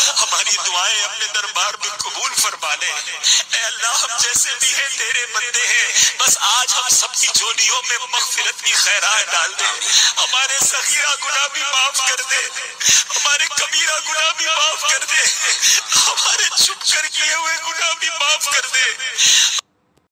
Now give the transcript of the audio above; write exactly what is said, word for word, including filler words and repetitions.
हमारी दुआएं अपने दरबार में कबूल फरमा ले। ऐ अल्लाह, हम जैसे भी हैं तेरे बंदे हैं, बस आज हम सबकी झोलियों में मग़फ़िरत की खैरात डाल दे। हमारे सगीरा गुनाह भी माफ कर दे, हमारे कबीरा गुनाह भी माफ कर दे, हमारे छुप कर किए हुए गुनाह भी माफ कर दे।